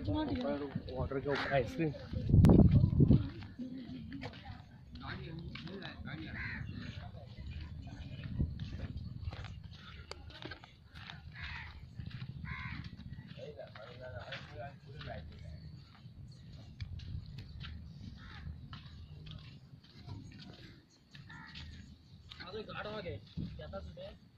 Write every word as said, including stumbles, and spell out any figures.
water के ऊपर ice cream गाड़ हो गए क्या था सुबह